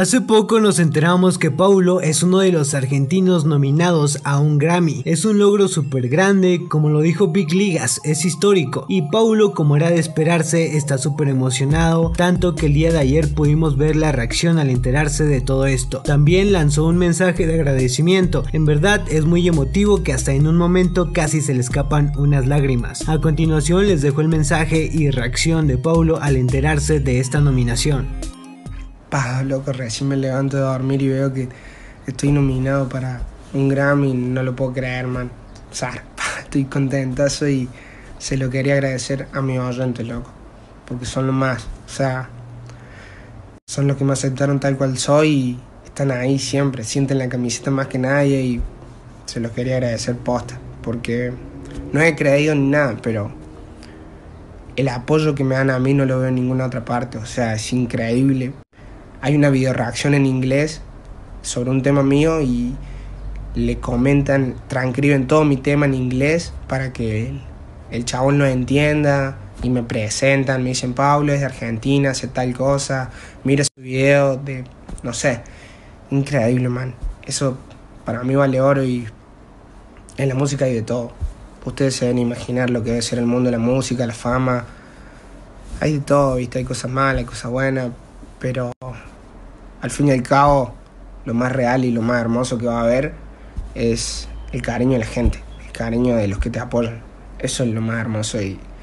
Hace poco nos enteramos que Paulo es uno de los argentinos nominados a un Grammy. Es un logro súper grande, como lo dijo Big Ligas, es histórico. Y Paulo, como era de esperarse, está súper emocionado, tanto que el día de ayer pudimos ver la reacción al enterarse de todo esto. También lanzó un mensaje de agradecimiento. En verdad es muy emotivo que hasta en un momento casi se le escapan unas lágrimas. A continuación les dejo el mensaje y reacción de Paulo al enterarse de esta nominación. Loco, recién me levanto de dormir y veo que estoy nominado para un Grammy, no lo puedo creer, man. O sea, estoy contentazo y se lo quería agradecer a mis oyentes, loco, porque son los más, o sea, son los que me aceptaron tal cual soy y están ahí siempre, sienten la camiseta más que nadie y se los quería agradecer posta, porque no he creído ni nada, pero el apoyo que me dan a mí no lo veo en ninguna otra parte, o sea, es increíble. Hay una video reacción en inglés sobre un tema mío y le comentan, transcriben todo mi tema en inglés para que el chabón lo entienda y me presentan, me dicen Paulo es de Argentina, hace tal cosa, mira su video de, no sé, increíble, man. Eso para mí vale oro y en la música hay de todo. Ustedes se deben imaginar lo que debe ser el mundo de la música, la fama. Hay de todo, ¿viste? Hay cosas malas, hay cosas buenas, pero al fin y al cabo, lo más real y lo más hermoso que va a haber es el cariño de la gente, el cariño de los que te apoyan. Eso es lo más hermoso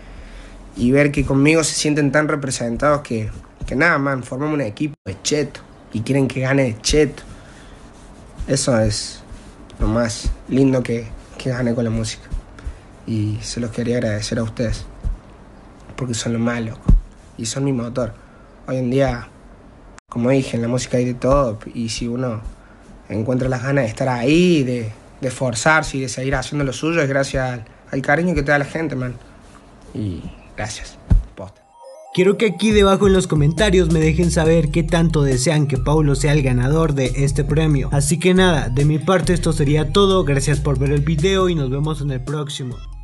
y ver que conmigo se sienten tan representados que nada, man, formamos un equipo de cheto y quieren que gane de cheto. Eso es lo más lindo que gane con la música. Y se los quería agradecer a ustedes, porque son lo más loco y son mi motor. Hoy en día, como dije, en la música hay de todo y si uno encuentra las ganas de estar ahí, de esforzarse y de seguir haciendo lo suyo, es gracias al cariño que te da la gente, man. Y gracias. Posta. Quiero que aquí debajo en los comentarios me dejen saber qué tanto desean que Paulo sea el ganador de este premio. Así que nada, de mi parte esto sería todo, gracias por ver el video y nos vemos en el próximo.